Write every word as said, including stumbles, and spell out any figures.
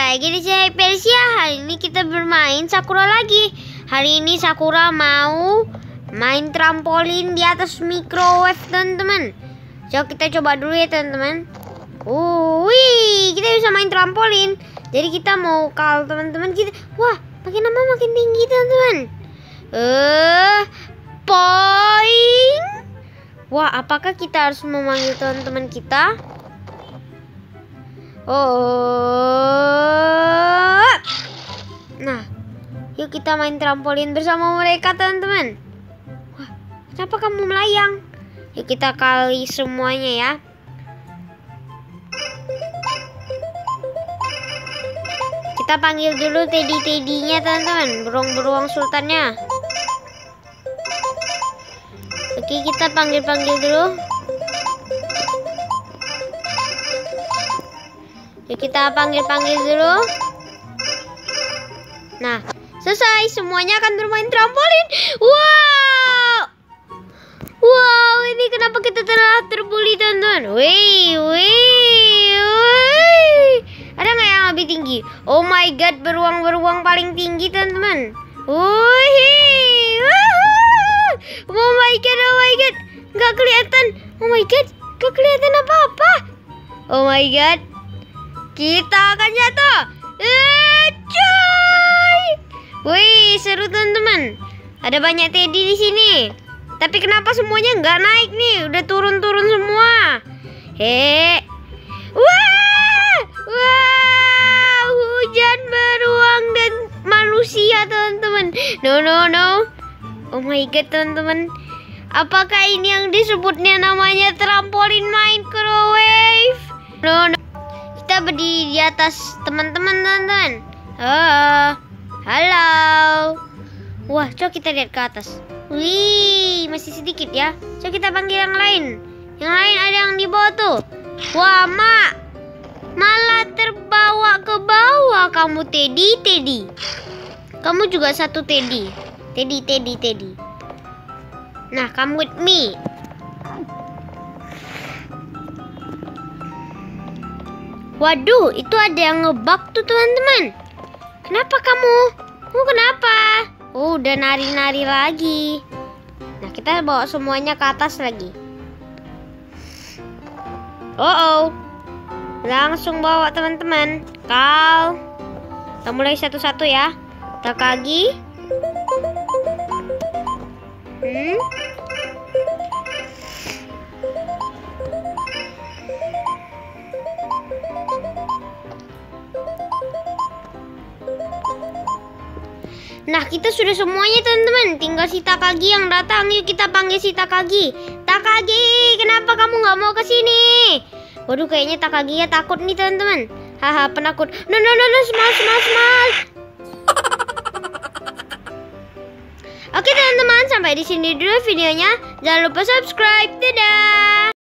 lagi di channel Hypersia. Hari ini kita bermain Sakura lagi. Hari ini Sakura mau main trampolin di atas microwave, teman-teman. Coba kita coba dulu ya, teman-teman. Uh, wih, kita bisa main trampolin. Jadi kita mau call teman-teman kita. Wah, makin lama makin tinggi, teman-teman. Eh, uh, poing. Wah, apakah kita harus memanggil teman-teman kita? Oh, nah, yuk kita main trampolin bersama mereka, teman-teman. Wah, kenapa kamu melayang? Yuk kita kali semuanya ya. Kita panggil dulu teddy-teddy-nya, teman-teman, beruang-beruang sultannya. Oke, kita panggil-panggil dulu. Yuk kita panggil-panggil dulu. Nah, selesai. Semuanya akan bermain trampolin. Wow, wow, ini kenapa kita telah terbuli, teman-teman? Wih, wih, wih. Ada nggak yang lebih tinggi? Oh my god, beruang-beruang paling tinggi, teman-teman. Wih, oh my god, oh my god, nggak kelihatan. Oh my god, nggak kelihatan apa-apa. Oh my god, kita akan jatuh. Eh, coy. Wih, seru, teman-teman. Ada banyak teddy di sini. Tapi kenapa semuanya nggak naik nih? Udah turun-turun semua. He. Wah, wah, hujan beruang dan manusia, teman-teman. No, no, no. Oh my god, teman-teman. Apakah ini yang disebutnya namanya trampolin microwave? No, no. Kita berdiri di atas teman-teman, teman-teman. Oh, halo. Wah, coba kita lihat ke atas. Wih, masih sedikit ya. Coba kita panggil yang lain. Yang lain ada yang di bawah tuh. Wah, mak, malah terbawa ke bawah kamu, Teddy, Teddy. Kamu juga satu Teddy. Teddy, Teddy, Teddy. Nah, come with me. Waduh, itu ada yang ngebug tuh, teman-teman. Kenapa kamu? Kamu kenapa? Oh, udah nari-nari lagi. Nah, kita bawa semuanya ke atas lagi. Oh, oh. Langsung bawa, teman-teman. Kal. Kita mulai satu-satu ya. Takagi. Hmm. Nah, kita sudah semuanya, teman-teman. Tinggal si Takagi yang datang. Yuk kita panggil si Takagi. Takagi, kenapa kamu nggak mau ke sini? Waduh, kayaknya Takagi ya takut nih, teman-teman. Haha, penakut. No, no, no, no, small, small, small. Oke, teman-teman, sampai di sini dulu videonya. Jangan lupa subscribe. Dadah.